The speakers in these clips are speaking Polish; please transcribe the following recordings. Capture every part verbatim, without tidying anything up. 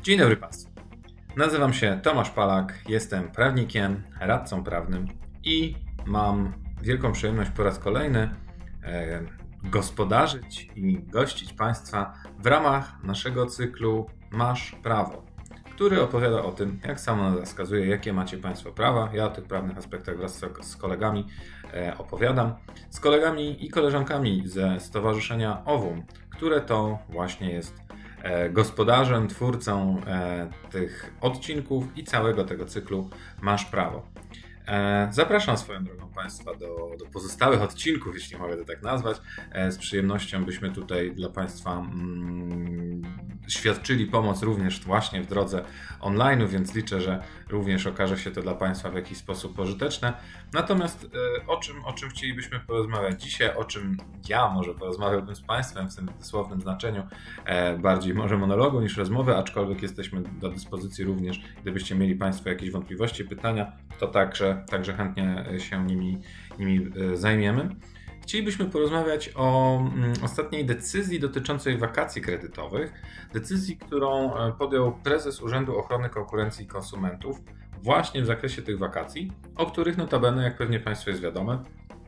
Dzień dobry Państwu. Nazywam się Tomasz Palak, jestem prawnikiem, radcą prawnym i mam wielką przyjemność po raz kolejny e, gospodarzyć i gościć Państwa w ramach naszego cyklu Masz Prawo, który opowiada o tym, jak sama nazwa wskazuje, jakie macie Państwo prawa. Ja o tych prawnych aspektach wraz z kolegami e, opowiadam. Z kolegami i koleżankami ze Stowarzyszenia OWUM, które to właśnie jest gospodarzem, twórcą e, tych odcinków i całego tego cyklu Masz Prawo. E, zapraszam swoją drogą Państwa do, do pozostałych odcinków, jeśli mogę to tak nazwać. E, z przyjemnością byśmy tutaj dla Państwa mm, świadczyli pomoc również właśnie w drodze online, więc liczę, że również okaże się to dla Państwa w jakiś sposób pożyteczne. Natomiast e, o czym, o czym chcielibyśmy porozmawiać dzisiaj, o czym ja może porozmawiałbym z Państwem w tym dosłownym znaczeniu, e, bardziej może monologu niż rozmowy, aczkolwiek jesteśmy do dyspozycji również, gdybyście mieli Państwo jakieś wątpliwości, pytania, to także, także chętnie się nimi, nimi zajmiemy. Chcielibyśmy porozmawiać o ostatniej decyzji dotyczącej wakacji kredytowych. Decyzji, którą podjął prezes Urzędu Ochrony Konkurencji i Konsumentów właśnie w zakresie tych wakacji, o których notabene, jak pewnie Państwu jest wiadome,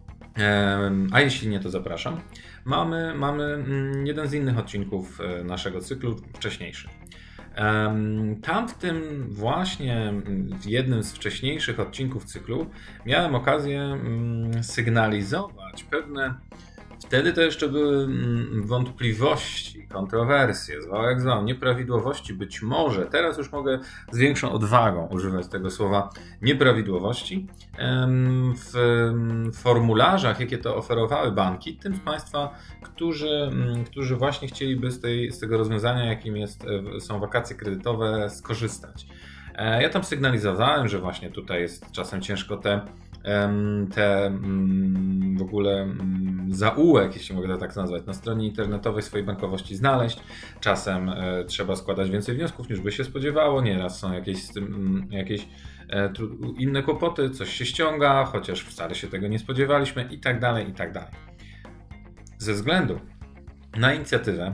a jeśli nie, to zapraszam, mamy, mamy jeden z innych odcinków naszego cyklu, wcześniejszy. Tam w tym właśnie w jednym z wcześniejszych odcinków cyklu miałem okazję sygnalizować pewne, wtedy to jeszcze były wątpliwości, kontrowersje, zwał jak zwał, nieprawidłowości, być może, teraz już mogę z większą odwagą używać tego słowa nieprawidłowości w formularzach, jakie to oferowały banki, tym z Państwa, którzy, którzy właśnie chcieliby z, tej, z tego rozwiązania, jakim jest, są wakacje kredytowe, skorzystać. Ja tam sygnalizowałem, że właśnie tutaj jest czasem ciężko te te w ogóle zaułek, jeśli mogę to tak nazwać, na stronie internetowej swojej bankowości znaleźć. Czasem trzeba składać więcej wniosków niż by się spodziewało, nieraz są jakieś, z tym, jakieś inne kłopoty, coś się ściąga, chociaż wcale się tego nie spodziewaliśmy i tak dalej, i tak dalej. Ze względu na inicjatywę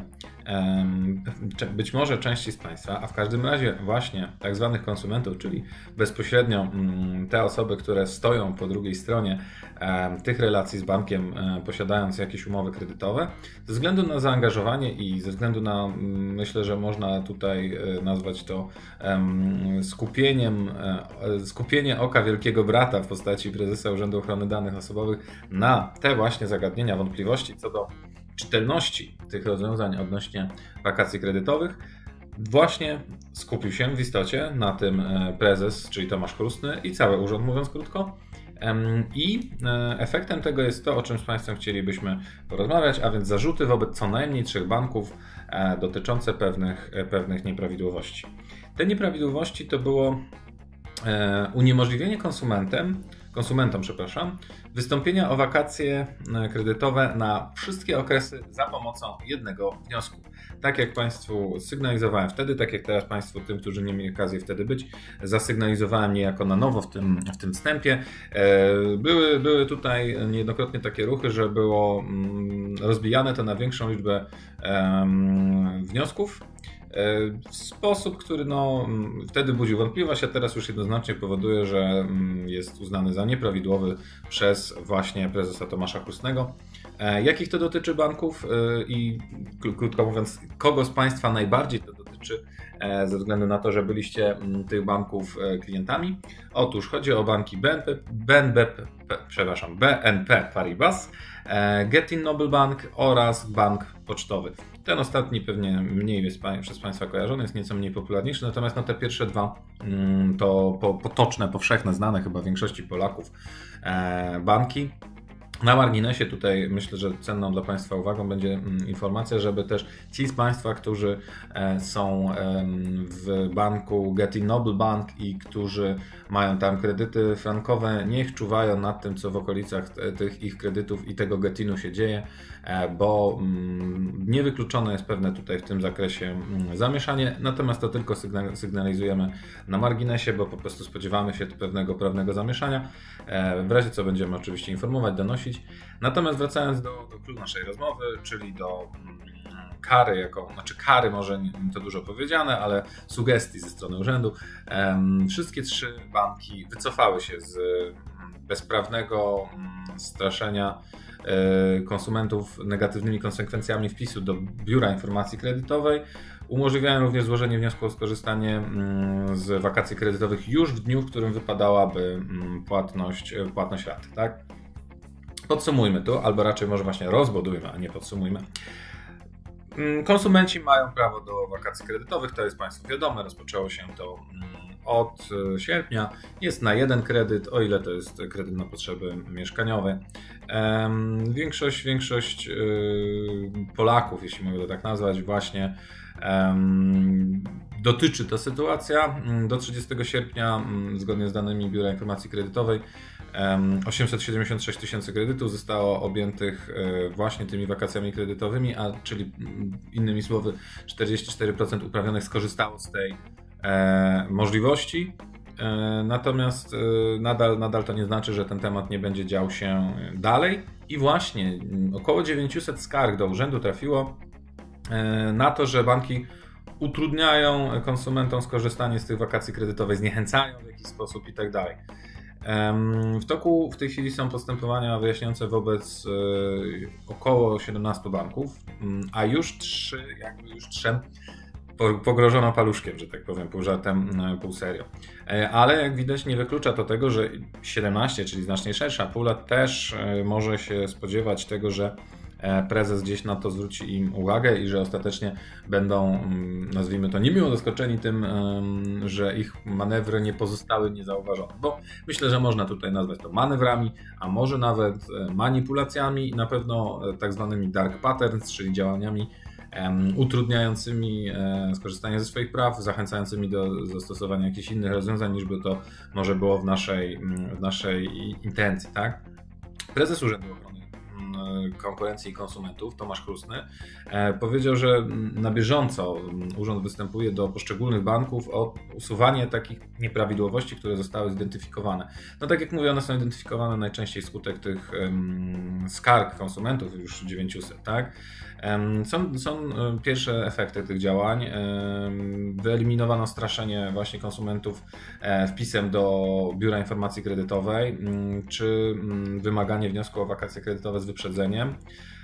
być może części z Państwa, a w każdym razie właśnie tak zwanych konsumentów, czyli bezpośrednio te osoby, które stoją po drugiej stronie tych relacji z bankiem, posiadając jakieś umowy kredytowe, ze względu na zaangażowanie i ze względu na, myślę, że można tutaj nazwać to skupieniem, skupienie oka wielkiego brata w postaci prezesa Urzędu Ochrony Danych Osobowych na te właśnie zagadnienia, wątpliwości co do czytelności tych rozwiązań odnośnie wakacji kredytowych, właśnie skupił się w istocie na tym prezes, czyli Tomasz Chrustny i cały urząd, mówiąc krótko. I efektem tego jest to, o czym z Państwem chcielibyśmy porozmawiać, a więc zarzuty wobec co najmniej trzech banków dotyczące pewnych, pewnych nieprawidłowości. Te nieprawidłowości to było uniemożliwienie konsumentem, konsumentom, przepraszam, wystąpienia o wakacje kredytowe na wszystkie okresy za pomocą jednego wniosku. Tak jak Państwu sygnalizowałem wtedy, tak jak teraz Państwu, tym, którzy nie mieli okazji wtedy być, zasygnalizowałem niejako na nowo w tym, w tym wstępie. Były, były tutaj niejednokrotnie takie ruchy, że było rozbijane to na większą liczbę wniosków, w sposób, który no, wtedy budził wątpliwość, a teraz już jednoznacznie powoduje, że jest uznany za nieprawidłowy przez właśnie prezesa Tomasza Chrustnego. Jakich to dotyczy banków i krótko mówiąc, kogo z Państwa najbardziej to dotyczy ze względu na to, że byliście tych banków klientami? Otóż chodzi o banki B N P, B N P, przepraszam, B N P Paribas, Getin Noble Bank oraz Bank Pocztowy. Ten ostatni pewnie mniej jest przez Państwa kojarzony, jest nieco mniej popularniejszy, natomiast no te pierwsze dwa to potoczne, powszechne, znane chyba większości Polaków banki. Na marginesie tutaj myślę, że cenną dla Państwa uwagą będzie informacja, żeby też ci z Państwa, którzy są w banku Getin Noble Bank i którzy mają tam kredyty frankowe, niech czuwają nad tym, co w okolicach tych ich kredytów i tego Getinu się dzieje, bo niewykluczone jest pewne tutaj w tym zakresie zamieszanie, natomiast to tylko sygnalizujemy na marginesie, bo po prostu spodziewamy się pewnego prawnego zamieszania, w razie co będziemy oczywiście informować, donosić. Natomiast wracając do, do clou naszej rozmowy, czyli do kary, jako, znaczy kary może nie, to dużo powiedziane, ale sugestii ze strony urzędu. Wszystkie trzy banki wycofały się z bezprawnego straszenia konsumentów negatywnymi konsekwencjami wpisu do Biura Informacji Kredytowej. Umożliwiają również złożenie wniosku o skorzystanie z wakacji kredytowych już w dniu, w którym wypadałaby płatność, płatność raty. Tak? Podsumujmy to, albo raczej może właśnie rozbudujmy, a nie podsumujmy. Konsumenci mają prawo do wakacji kredytowych, to jest Państwu wiadome, rozpoczęło się to od sierpnia. Jest na jeden kredyt, o ile to jest kredyt na potrzeby mieszkaniowe. Większość, większość Polaków, jeśli mogę to tak nazwać, właśnie dotyczy ta sytuacja. Do trzydziestego sierpnia, zgodnie z danymi Biura Informacji Kredytowej, osiemset siedemdziesiąt sześć tysięcy kredytów zostało objętych właśnie tymi wakacjami kredytowymi, a czyli innymi słowy czterdzieści cztery procent uprawnionych skorzystało z tej możliwości. Natomiast nadal, nadal to nie znaczy, że ten temat nie będzie dział się dalej i właśnie około dziewięćset skarg do urzędu trafiło na to, że banki utrudniają konsumentom skorzystanie z tych wakacji kredytowych, zniechęcają w jakiś sposób i tak dalej. W toku w tej chwili są postępowania wyjaśniające wobec około siedemnastu banków, a już trzy, jakby już trzem pogrożono paluszkiem, że tak powiem, pół żartem, pół serio. Ale jak widać nie wyklucza to tego, że siedemnaście, czyli znacznie szersza pula, też może się spodziewać tego, że prezes gdzieś na to zwróci im uwagę i że ostatecznie będą, nazwijmy to, niemiło zaskoczeni tym, że ich manewry nie pozostały niezauważone. Bo myślę, że można tutaj nazwać to manewrami, a może nawet manipulacjami i na pewno tak zwanymi dark patterns, czyli działaniami utrudniającymi skorzystanie ze swoich praw, zachęcającymi do zastosowania jakichś innych rozwiązań, niż by to może było w naszej, w naszej intencji. Tak? Prezes Urzędu Ochrony Konkurencji i Konsumentów, Tomasz Chrustny, powiedział, że na bieżąco urząd występuje do poszczególnych banków o usuwanie takich nieprawidłowości, które zostały zidentyfikowane. No tak jak mówię, one są identyfikowane najczęściej wskutek tych um, skarg konsumentów, już dziewięćset, tak? Um, są, są pierwsze efekty tych działań. Um, wyeliminowano straszenie właśnie konsumentów um, wpisem do Biura Informacji Kredytowej, um, czy um, wymaganie wniosku o wakacje kredytowe z wyprzedzeniem.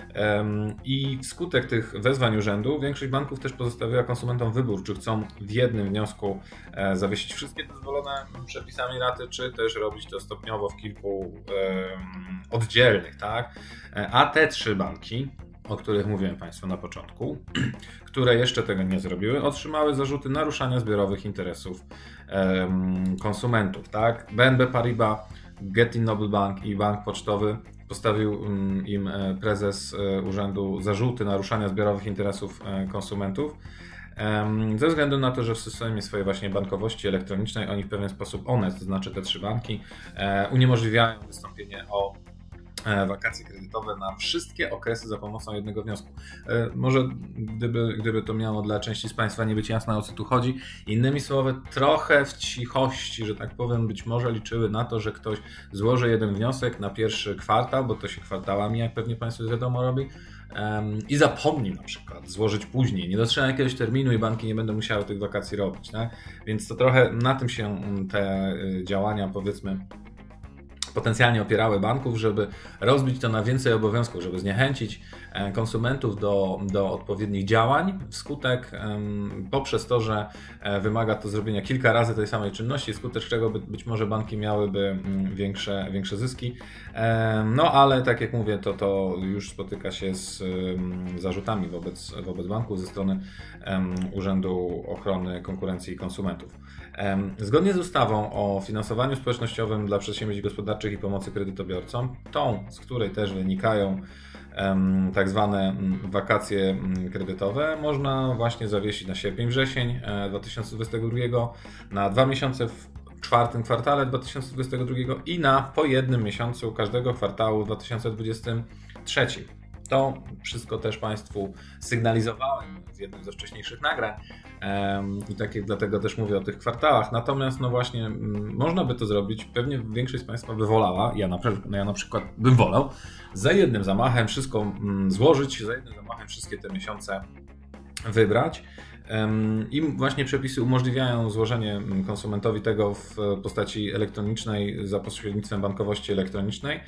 I wskutek tych wezwań urzędu większość banków też pozostawiła konsumentom wybór, czy chcą w jednym wniosku zawiesić wszystkie dozwolone przepisami raty, czy też robić to stopniowo w kilku oddzielnych, tak? A te trzy banki, o których mówiłem Państwu na początku, które jeszcze tego nie zrobiły, otrzymały zarzuty naruszania zbiorowych interesów konsumentów, tak? B N B Paribas, Getin Noble Bank i Bank Pocztowy postawił im prezes urzędu zarzuty naruszania zbiorowych interesów konsumentów ze względu na to, że w systemie swojej właśnie bankowości elektronicznej oni w pewien sposób, one, to znaczy te trzy banki, uniemożliwiają wystąpienie o wakacje kredytowe na wszystkie okresy za pomocą jednego wniosku. Może gdyby, gdyby to miało dla części z Państwa nie być jasne, o co tu chodzi. Innymi słowy, trochę w cichości, że tak powiem, być może liczyły na to, że ktoś złoży jeden wniosek na pierwszy kwartał, bo to się kwartałami, jak pewnie Państwu wiadomo, robi, i zapomni na przykład złożyć później. Nie dotrzyma jakiegoś terminu i banki nie będą musiały tych wakacji robić. Tak? Więc to trochę na tym się te działania, powiedzmy, potencjalnie opierały banków, żeby rozbić to na więcej obowiązków, żeby zniechęcić konsumentów do, do odpowiednich działań, wskutek poprzez to, że wymaga to zrobienia kilka razy tej samej czynności, wskutek czego by, być może banki miałyby większe, większe zyski. No ale tak jak mówię, to, to już spotyka się z zarzutami wobec, wobec banków ze strony Urzędu Ochrony Konkurencji i Konsumentów. Zgodnie z ustawą o finansowaniu społecznościowym dla przedsięwzięć gospodarczych i pomocy kredytobiorcom, tą, z której też wynikają tak zwane wakacje kredytowe, można właśnie zawiesić na sierpień, wrzesień dwa tysiące dwudziestego drugiego, na dwa miesiące w czwartym kwartale dwa tysiące dwudziestego drugiego i na po jednym miesiącu każdego kwartału w dwa tysiące dwudziestym trzecim. To wszystko też Państwu sygnalizowałem w jednym ze wcześniejszych nagrań i tak jak dlatego też mówię o tych kwartałach. Natomiast no właśnie można by to zrobić, pewnie większość z Państwa by wolała, ja na, no ja na przykład bym wolał, za jednym zamachem wszystko złożyć, za jednym zamachem wszystkie te miesiące wybrać. I właśnie przepisy umożliwiają złożenie konsumentowi tego w postaci elektronicznej za pośrednictwem bankowości elektronicznej.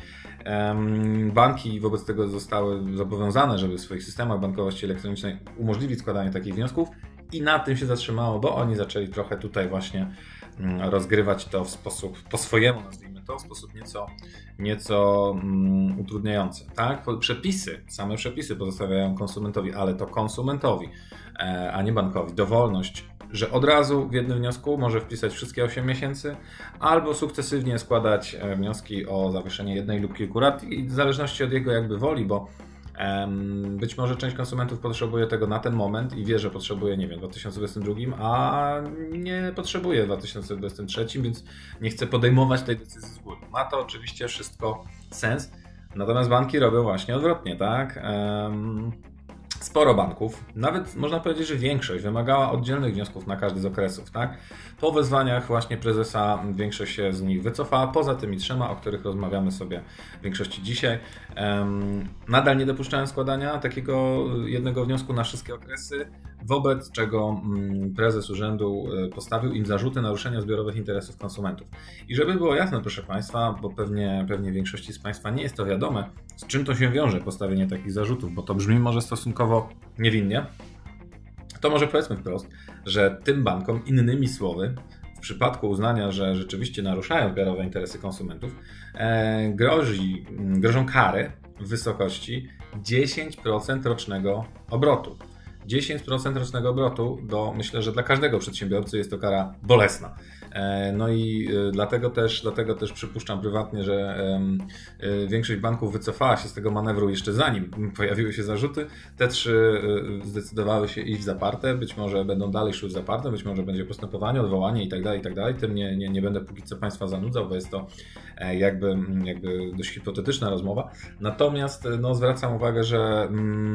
Banki wobec tego zostały zobowiązane, żeby w swoich systemach bankowości elektronicznej umożliwić składanie takich wniosków i na tym się zatrzymało, bo oni zaczęli trochę tutaj właśnie rozgrywać to w sposób po swojemu, nazwijmy to, w sposób nieco, nieco um, utrudniający. Tak? Przepisy, same przepisy pozostawiają konsumentowi, ale to konsumentowi, e, a nie bankowi, dowolność, że od razu w jednym wniosku może wpisać wszystkie osiem miesięcy, albo sukcesywnie składać wnioski o zawieszenie jednej lub kilku rat, i w zależności od jego jakby woli, bo być może część konsumentów potrzebuje tego na ten moment i wie, że potrzebuje, nie wiem, w dwa tysiące dwudziestym drugim, a nie potrzebuje w dwa tysiące dwudziestym trzecim, więc nie chce podejmować tej decyzji z góry. Ma to oczywiście wszystko sens, natomiast banki robią właśnie odwrotnie, tak? Sporo banków, nawet można powiedzieć, że większość wymagała oddzielnych wniosków na każdy z okresów, tak? Po wezwaniach właśnie prezesa większość się z nich wycofała, poza tymi trzema, o których rozmawiamy sobie w większości dzisiaj. Nadal nie dopuszczałem składania takiego jednego wniosku na wszystkie okresy, wobec czego prezes urzędu postawił im zarzuty naruszenia zbiorowych interesów konsumentów. I żeby było jasne, proszę Państwa, bo pewnie, pewnie większości z Państwa nie jest to wiadome, z czym to się wiąże postawienie takich zarzutów, bo to brzmi może stosunkowo niewinnie, to może powiedzmy wprost, że tym bankom, innymi słowy, w przypadku uznania, że rzeczywiście naruszają zbiorowe interesy konsumentów, e, grozi, grożą kary w wysokości dziesięć procent rocznego obrotu. dziesięć procent rocznego obrotu, to myślę, że dla każdego przedsiębiorcy jest to kara bolesna. No i dlatego też, dlatego też przypuszczam prywatnie, że większość banków wycofała się z tego manewru jeszcze zanim pojawiły się zarzuty. Te trzy zdecydowały się iść w zaparte, być może będą dalej szły w zaparte, być może będzie postępowanie, odwołanie itd., itd. Tym nie, nie, nie będę póki co Państwa zanudzał, bo jest to jakby, jakby dość hipotetyczna rozmowa. Natomiast no, zwracam uwagę, że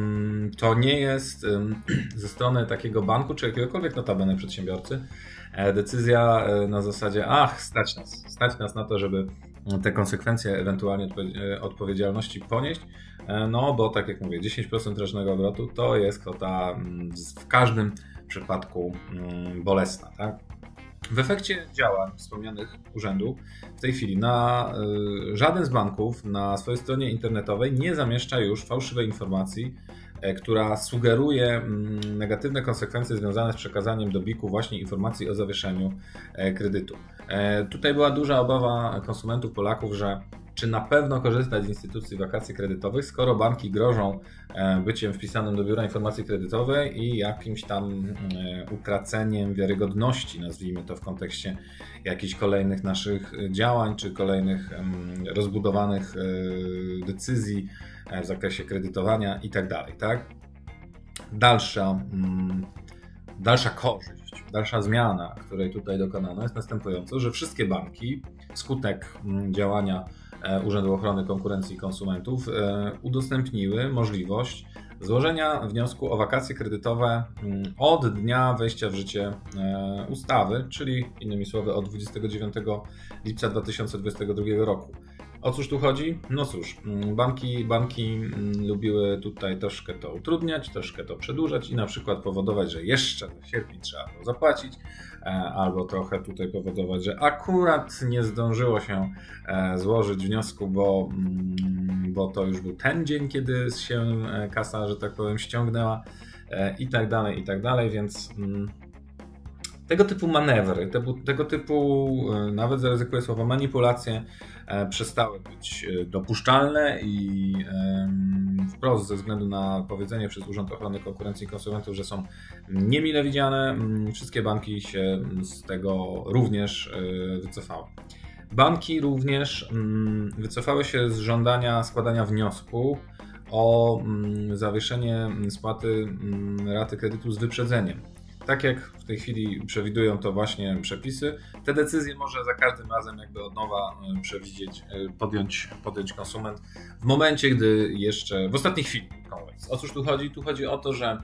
to nie jest ze strony takiego banku, czy jakiegokolwiek notabene przedsiębiorcy decyzja na zasadzie, ach, stać nas, stać nas na to, żeby te konsekwencje ewentualnie odpowiedzialności ponieść, no bo tak jak mówię, dziesięć procent rocznego obrotu to jest kwota w każdym przypadku bolesna, tak? W efekcie działań wspomnianych urzędu w tej chwili na y, żaden z banków na swojej stronie internetowej nie zamieszcza już fałszywej informacji, y, która sugeruje y, negatywne konsekwencje związane z przekazaniem do biku właśnie informacji o zawieszeniu y, kredytu. Y, tutaj była duża obawa konsumentów, Polaków, że czy na pewno korzystać z instytucji wakacji kredytowych, skoro banki grożą byciem wpisanym do biura informacji kredytowej i jakimś tam utraceniem wiarygodności, nazwijmy to w kontekście jakichś kolejnych naszych działań, czy kolejnych rozbudowanych decyzji w zakresie kredytowania i tak dalej, tak? Dalsza, dalsza korzyść, dalsza zmiana, której tutaj dokonano, jest następująca, że wszystkie banki wskutek działania Urzędu Ochrony Konkurencji i Konsumentów udostępniły możliwość złożenia wniosku o wakacje kredytowe od dnia wejścia w życie ustawy, czyli innymi słowy od dwudziestego dziewiątego lipca dwa tysiące dwudziestego drugiego roku. O cóż tu chodzi? No cóż, banki, banki lubiły tutaj troszkę to utrudniać, troszkę to przedłużać i na przykład powodować, że jeszcze w sierpniu trzeba było zapłacić, albo trochę tutaj powodować, że akurat nie zdążyło się złożyć wniosku, bo, bo to już był ten dzień, kiedy się kasa, że tak powiem, ściągnęła i tak dalej, i tak dalej, więc tego typu manewry, tego, tego typu, nawet zaryzykuję słowo, manipulacje przestały być dopuszczalne i wprost ze względu na powiedzenie przez Urząd Ochrony Konkurencji i Konsumentów, że są niemile widziane, wszystkie banki się z tego również wycofały. Banki również wycofały się z żądania składania wniosku o zawieszenie spłaty raty kredytu z wyprzedzeniem. Tak jak w tej chwili przewidują to właśnie przepisy, te decyzje może za każdym razem jakby od nowa przewidzieć, podjąć, podjąć konsument w momencie, gdy jeszcze w ostatniej chwili. O cóż tu chodzi? Tu chodzi o to, że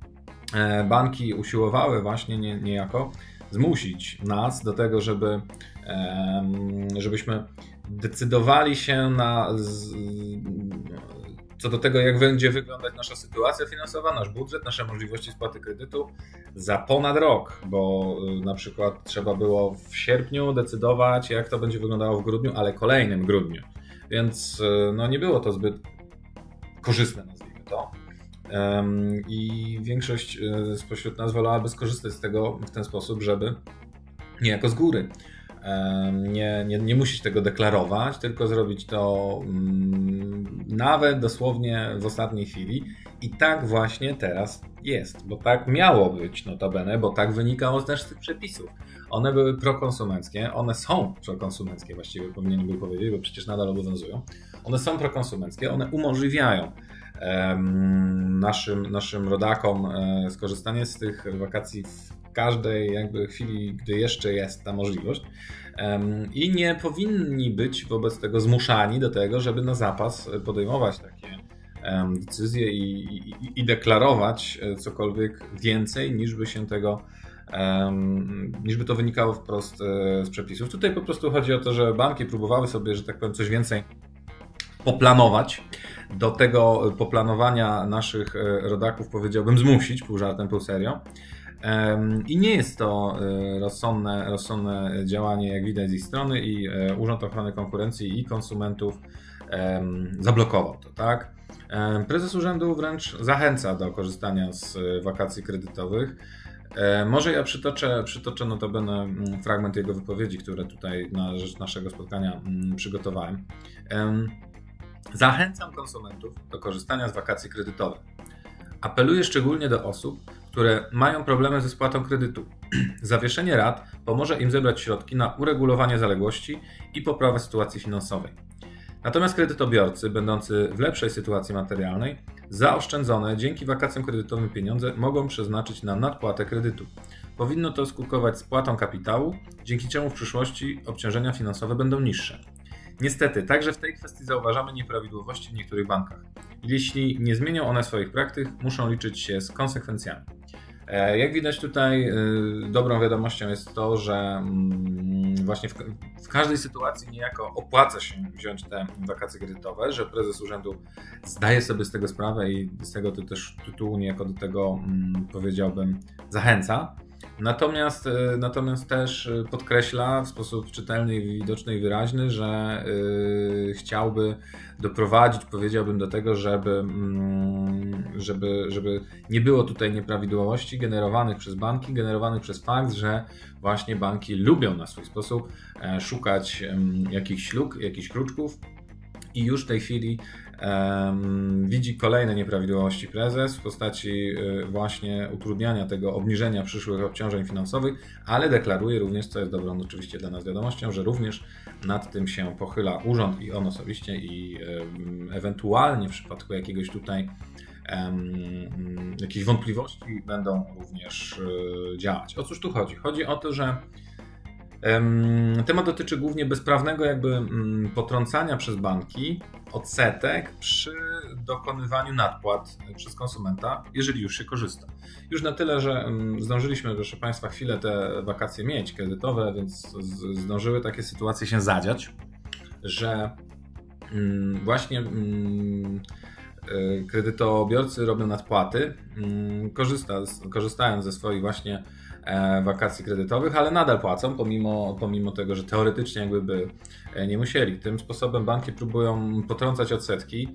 banki usiłowały właśnie nie, niejako zmusić nas do tego, żeby, żebyśmy decydowali się na co do tego, jak będzie wyglądać nasza sytuacja finansowa, nasz budżet, nasze możliwości spłaty kredytu za ponad rok, bo na przykład trzeba było w sierpniu decydować, jak to będzie wyglądało w grudniu, ale kolejnym grudniu. Więc no, nie było to zbyt korzystne, nazwijmy to. I większość spośród nas wolałaby skorzystać z tego w ten sposób, żeby niejako z góry nie, nie, nie musieć tego deklarować, tylko zrobić to mm, nawet dosłownie w ostatniej chwili. I tak właśnie teraz jest, bo tak miało być notabene, bo tak wynikało też z tych przepisów. One były prokonsumenckie, one są prokonsumenckie, właściwie powinienem był powiedzieć, bo przecież nadal obowiązują. One są prokonsumenckie, one umożliwiają um, naszym, naszym rodakom um, skorzystanie z tych wakacji w każdej jakby chwili, gdy jeszcze jest ta możliwość, um, i nie powinni być wobec tego zmuszani do tego, żeby na zapas podejmować takie um, decyzje i, i, i deklarować cokolwiek więcej, niż by się tego Um, niż by to wynikało wprost e, z przepisów. Tutaj po prostu chodzi o to, że banki próbowały sobie, że tak powiem, coś więcej poplanować. Do tego poplanowania naszych rodaków, powiedziałbym, zmusić, pół żartem, pół serio. Um, I nie jest to e, rozsądne, rozsądne działanie, jak widać z ich strony, i e, Urząd Ochrony Konkurencji i Konsumentów um, zablokował to, tak? Um, prezes urzędu wręcz zachęca do korzystania z wakacji kredytowych. Może ja przytoczę, przytoczę notabene fragment jego wypowiedzi, które tutaj na rzecz naszego spotkania przygotowałem. Zachęcam konsumentów do korzystania z wakacji kredytowych. Apeluję szczególnie do osób, które mają problemy ze spłatą kredytu. Zawieszenie rat pomoże im zebrać środki na uregulowanie zaległości i poprawę sytuacji finansowej. Natomiast kredytobiorcy, będący w lepszej sytuacji materialnej, zaoszczędzone dzięki wakacjom kredytowym pieniądze mogą przeznaczyć na nadpłatę kredytu. Powinno to skutkować spłatą kapitału, dzięki czemu w przyszłości obciążenia finansowe będą niższe. Niestety, także w tej kwestii zauważamy nieprawidłowości w niektórych bankach. Jeśli nie zmienią one swoich praktyk, muszą liczyć się z konsekwencjami. Jak widać tutaj, dobrą wiadomością jest to, że właśnie w, w każdej sytuacji niejako opłaca się wziąć te wakacje kredytowe, że prezes urzędu zdaje sobie z tego sprawę i z tego to też tytułu niejako do tego, powiedziałbym, zachęca. Natomiast, natomiast też podkreśla w sposób czytelny, widoczny i wyraźny, że yy, chciałby doprowadzić, powiedziałbym, do tego, żeby, yy, żeby, żeby nie było tutaj nieprawidłowości generowanych przez banki, generowanych przez fakt, że właśnie banki lubią na swój sposób e, szukać e, jakichś luk, jakichś kruczków, i już w tej chwili Um, widzi kolejne nieprawidłowości prezes w postaci y, właśnie utrudniania tego, obniżenia przyszłych obciążeń finansowych, ale deklaruje również, co jest dobrą oczywiście dla nas wiadomością, że również nad tym się pochyla urząd i on osobiście, i y, ewentualnie w przypadku jakiegoś tutaj um, jakichś wątpliwości będą również y, działać. O cóż tu chodzi? Chodzi o to, że temat dotyczy głównie bezprawnego jakby potrącania przez banki odsetek przy dokonywaniu nadpłat przez konsumenta, jeżeli już się korzysta. Już na tyle, że zdążyliśmy, proszę Państwa, chwilę te wakacje mieć kredytowe, więc zdążyły takie sytuacje się zadziać, że właśnie kredytobiorcy robią nadpłaty, korzysta, korzystając ze swoich właśnie wakacji kredytowych, ale nadal płacą, pomimo, pomimo tego, że teoretycznie jakby by nie musieli. Tym sposobem banki próbują potrącać odsetki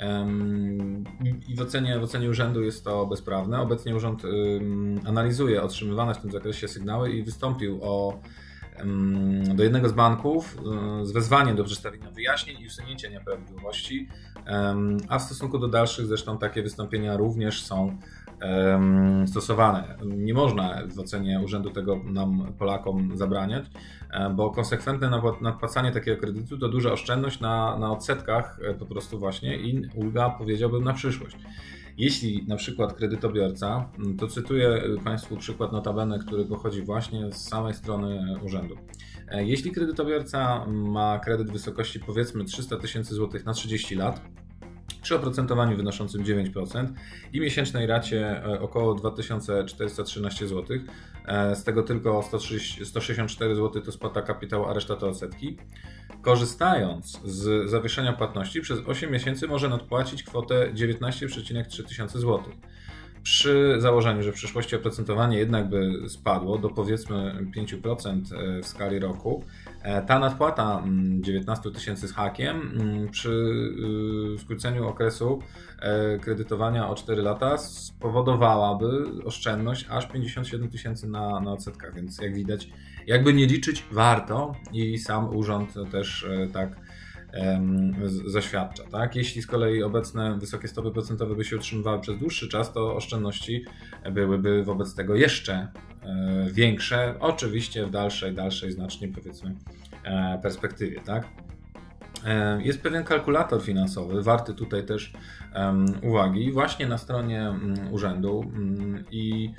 i w ocenie, w ocenie urzędu jest to bezprawne. Obecnie urząd analizuje otrzymywane w tym zakresie sygnały i wystąpił o do jednego z banków z wezwaniem do przedstawienia wyjaśnień i usunięcia nieprawidłowości, a w stosunku do dalszych zresztą takie wystąpienia również są stosowane. Nie można w ocenie urzędu tego nam, Polakom, zabraniać, bo konsekwentne nadpłacanie takiego kredytu to duża oszczędność na, na odsetkach po prostu właśnie i ulga, powiedziałbym, na przyszłość. Jeśli na przykład kredytobiorca, to cytuję Państwu przykład notabene, który pochodzi właśnie z samej strony urzędu. Jeśli kredytobiorca ma kredyt w wysokości powiedzmy trzysta tysięcy złotych na trzydzieści lat przy oprocentowaniu wynoszącym dziewięć procent i miesięcznej racie około dwa tysiące czterysta trzynaście złotych. Z tego tylko sto sześćdziesiąt cztery złote to spłata kapitału, a reszta to odsetki. Korzystając z zawieszenia płatności przez osiem miesięcy może nadpłacić kwotę dziewiętnaście przecinek trzy tysiące złotych. Przy założeniu, że w przyszłości oprocentowanie jednak by spadło do powiedzmy pięć procent w skali roku, ta nadpłata dziewiętnaście tysięcy z hakiem przy skróceniu okresu kredytowania o cztery lata spowodowałaby oszczędność aż pięćdziesiąt siedem tysięcy na, na odsetkach, więc jak widać, jakby nie liczyć, warto i sam urząd też tak zaświadcza. Tak? Jeśli z kolei obecne wysokie stopy procentowe by się utrzymywały przez dłuższy czas, to oszczędności byłyby wobec tego jeszcze większe, oczywiście w dalszej, dalszej znacznie powiedzmy perspektywie. Tak? Jest pewien kalkulator finansowy, warty tutaj też uwagi, właśnie na stronie urzędu i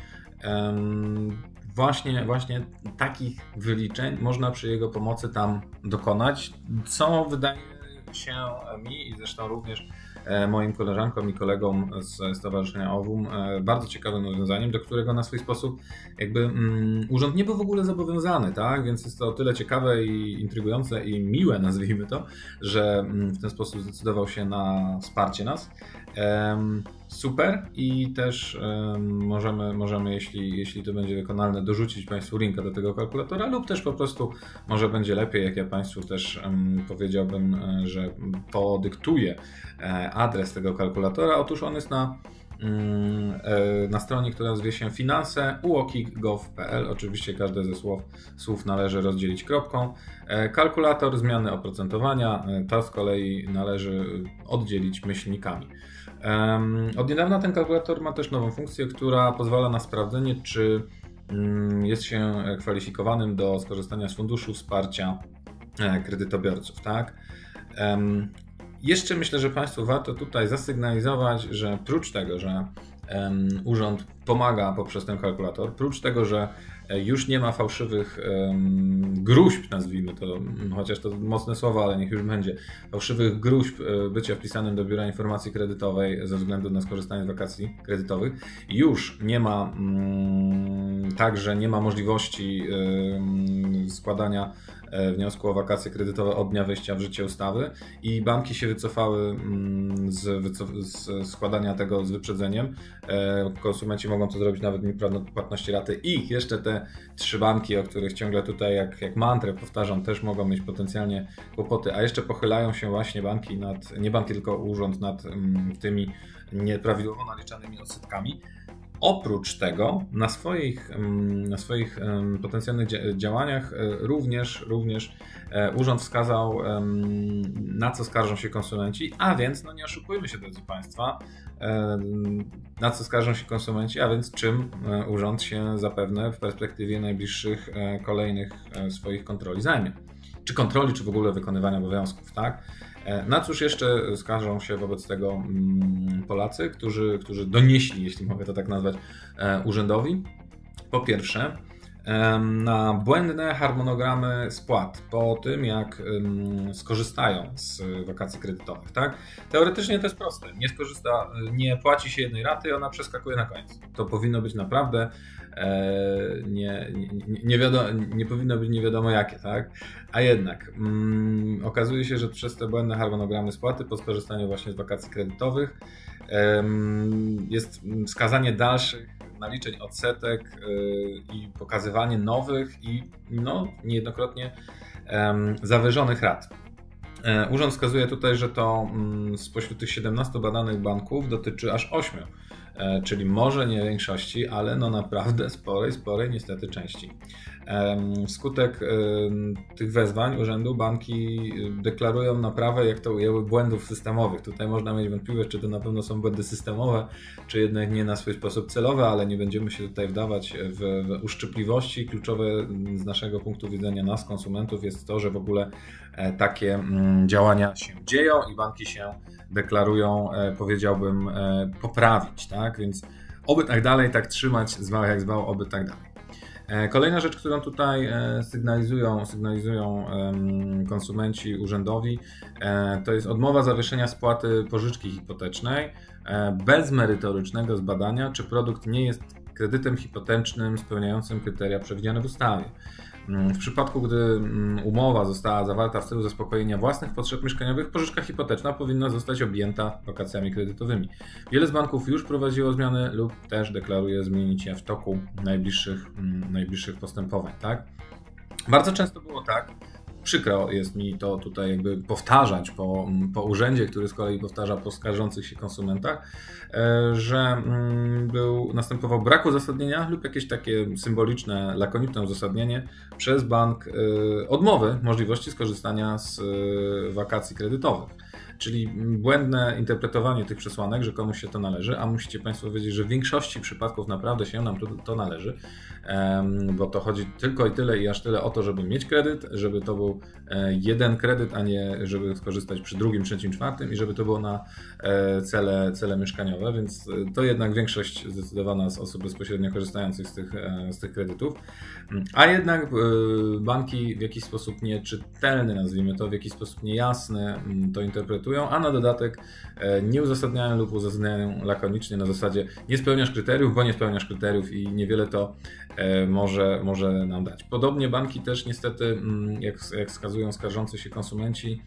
Właśnie, właśnie takich wyliczeń można przy jego pomocy tam dokonać, co wydaje się mi i zresztą również moim koleżankom i kolegom z Stowarzyszenia OWUM bardzo ciekawym rozwiązaniem, do którego na swój sposób jakby um, urząd nie był w ogóle zobowiązany, tak? Więc jest to o tyle ciekawe i intrygujące i miłe, nazwijmy to, że w ten sposób zdecydował się na wsparcie nas. Um, super i też um, możemy, możemy jeśli, jeśli to będzie wykonalne, dorzucić Państwu linka do tego kalkulatora lub też po prostu może będzie lepiej, jak ja Państwu też um, powiedziałbym, że podyktuję adres tego kalkulatora. Otóż on jest na, na stronie, która zwie się finanse u o k i k kropka gov kropka p l. Oczywiście każde ze słów, słów należy rozdzielić kropką. Kalkulator zmiany oprocentowania, to z kolei należy oddzielić myślnikami. Od niedawna ten kalkulator ma też nową funkcję, która pozwala na sprawdzenie, czy jest się kwalifikowanym do skorzystania z funduszu wsparcia kredytobiorców. Tak? Jeszcze myślę, że Państwu warto tutaj zasygnalizować, że prócz tego, że um, urząd pomaga poprzez ten kalkulator, prócz tego, że już nie ma fałszywych um, gruźb, nazwijmy to, chociaż to mocne słowo, ale niech już będzie, fałszywych gruźb bycia wpisanym do Biura Informacji Kredytowej ze względu na skorzystanie z wakacji kredytowych, już nie ma um, także nie ma możliwości um, składania wniosku o wakacje kredytowe od dnia wejścia w życie ustawy i banki się wycofały z, wycof- z składania tego z wyprzedzeniem. Konsumenci mogą to zrobić nawet mimo płatności raty i jeszcze te trzy banki, o których ciągle tutaj jak, jak mantrę powtarzam, też mogą mieć potencjalnie kłopoty, a jeszcze pochylają się właśnie banki nad, nie banki, tylko urząd nad tymi nieprawidłowo naliczanymi odsetkami. Oprócz tego na swoich, na swoich potencjalnych działaniach również, również urząd wskazał, na co skarżą się konsumenci, a więc, no nie oszukujmy się, drodzy Państwa, na co skarżą się konsumenci, a więc czym urząd się zapewne w perspektywie najbliższych kolejnych swoich kontroli zajmie. Czy kontroli, czy w ogóle wykonywania obowiązków, tak? Na cóż jeszcze skarżą się wobec tego Polacy, którzy, którzy donieśli, jeśli mogę to tak nazwać, urzędowi? Po pierwsze, na błędne harmonogramy spłat po tym, jak skorzystają z wakacji kredytowych. Tak? Teoretycznie to jest proste. Nie skorzysta, nie płaci się jednej raty, ona przeskakuje na koniec. To powinno być naprawdę nie, nie, nie, wiadomo, nie powinno być nie wiadomo jakie, tak? A jednak mm, okazuje się, że przez te błędne harmonogramy spłaty po skorzystaniu właśnie z wakacji kredytowych ym, jest wskazanie dalszych naliczeń odsetek yy, i pokazywanie nowych i no, niejednokrotnie ym, zawyżonych rat. Urząd wskazuje tutaj, że to spośród tych siedemnastu badanych banków dotyczy aż ośmiu, czyli może nie większości, ale no naprawdę sporej, sporej niestety części. Wskutek tych wezwań urzędu banki deklarują naprawę, jak to ujęły, błędów systemowych. Tutaj można mieć wątpliwość, czy to na pewno są błędy systemowe, czy jednak nie na swój sposób celowe, ale nie będziemy się tutaj wdawać w, w uszczypliwości. Kluczowe z naszego punktu widzenia nas, konsumentów, jest to, że w ogóle takie działania się dzieją i banki się deklarują, powiedziałbym, poprawić, tak? Więc oby tak dalej, tak trzymać, zwał jak zwał, oby tak dalej. Kolejna rzecz, którą tutaj sygnalizują, sygnalizują konsumenci urzędowi, to jest odmowa zawieszenia spłaty pożyczki hipotecznej bez merytorycznego zbadania, czy produkt nie jest kredytem hipotecznym spełniającym kryteria przewidziane w ustawie. W przypadku, gdy umowa została zawarta w celu zaspokojenia własnych potrzeb mieszkaniowych, pożyczka hipoteczna powinna zostać objęta wakacjami kredytowymi. Wiele z banków już prowadziło zmiany lub też deklaruje zmienić je w toku najbliższych, najbliższych postępowań. Tak? Bardzo często było tak, przykro jest mi to tutaj jakby powtarzać po, po urzędzie, który z kolei powtarza po skarżących się konsumentach, że był, następował brak uzasadnienia lub jakieś takie symboliczne, lakoniczne uzasadnienie przez bank odmowy możliwości skorzystania z wakacji kredytowych. Czyli błędne interpretowanie tych przesłanek, że komuś się to należy, a musicie Państwo wiedzieć, że w większości przypadków naprawdę się nam to, to należy, bo to chodzi tylko i tyle i aż tyle o to, żeby mieć kredyt, żeby to był jeden kredyt, a nie żeby skorzystać przy drugim, trzecim, czwartym i żeby to było na cele, cele mieszkaniowe, więc to jednak większość zdecydowana z osób bezpośrednio korzystających z tych, z tych kredytów, a jednak banki w jakiś sposób nieczytelny, nazwijmy to, w jakiś sposób niejasny to interpretują, a na dodatek nie uzasadniają lub uzasadniają lakonicznie na zasadzie nie spełniasz kryteriów, bo nie spełniasz kryteriów i niewiele to może, może nam dać. Podobnie banki też niestety, jak, jak wskazują skarżący się konsumenci,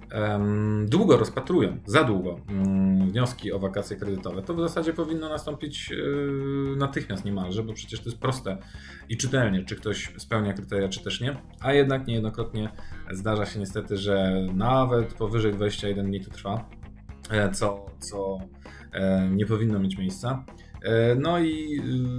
długo rozpatrują, za długo wnioski o wakacje kredytowe. To w zasadzie powinno nastąpić natychmiast niemalże, bo przecież to jest proste i czytelnie, czy ktoś spełnia kryteria, czy też nie, a jednak niejednokrotnie zdarza się niestety, że nawet powyżej dwudziestu jeden dni to trwa, co, co nie powinno mieć miejsca. No i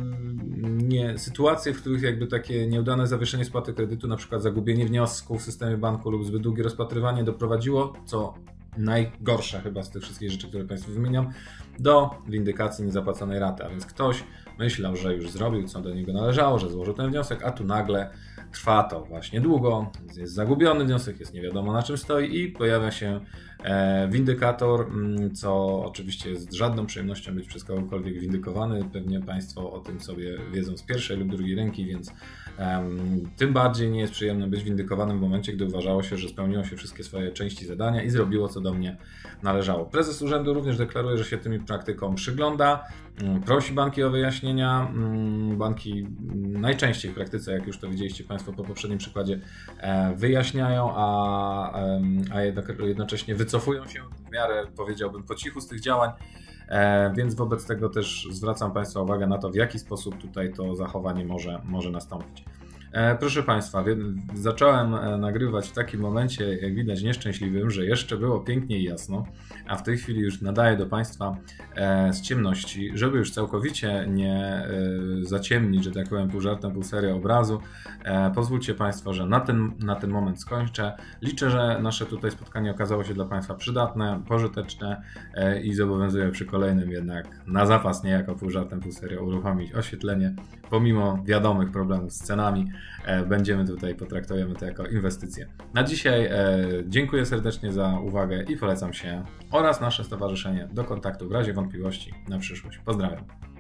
nie, sytuacje, w których jakby takie nieudane zawieszenie spłaty kredytu, na przykład zagubienie wniosku w systemie banku lub zbyt długie rozpatrywanie doprowadziło, co najgorsze chyba z tych wszystkich rzeczy, które Państwu wymieniam, do windykacji niezapłaconej raty. A więc ktoś myślał, że już zrobił, co do niego należało, że złożył ten wniosek, a tu nagle trwa to właśnie długo, jest zagubiony wniosek, jest nie wiadomo na czym stoi i pojawia się windykator, co oczywiście jest żadną przyjemnością być przez kogokolwiek windykowany. Pewnie Państwo o tym sobie wiedzą z pierwszej lub drugiej ręki, więc um, tym bardziej nie jest przyjemne być windykowanym w momencie, gdy uważało się, że spełniło się wszystkie swoje części zadania i zrobiło, co do mnie należało. Prezes urzędu również deklaruje, że się tym praktykom przygląda, prosi banki o wyjaśnienia. Banki najczęściej w praktyce, jak już to widzieliście Państwo po poprzednim przykładzie, wyjaśniają, a, a jednocześnie wycofują się w miarę, powiedziałbym, po cichu z tych działań, więc wobec tego też zwracam Państwa uwagę na to, w jaki sposób tutaj to zachowanie może, może nastąpić. Proszę Państwa, zacząłem nagrywać w takim momencie, jak widać, nieszczęśliwym, że jeszcze było pięknie i jasno, a w tej chwili już nadaję do Państwa z ciemności, żeby już całkowicie nie zaciemnić, że tak powiem, pół żartem, pół serio obrazu. Pozwólcie Państwo, że na ten, na ten moment skończę. Liczę, że nasze tutaj spotkanie okazało się dla Państwa przydatne, pożyteczne i zobowiązuję przy kolejnym jednak na zapas, nie jako pół żartem, pół serio, uruchomić oświetlenie, pomimo wiadomych problemów z cenami. Będziemy tutaj, potraktujemy to jako inwestycje. Na dzisiaj dziękuję serdecznie za uwagę i polecam się oraz nasze stowarzyszenie do kontaktu w razie wątpliwości na przyszłość. Pozdrawiam.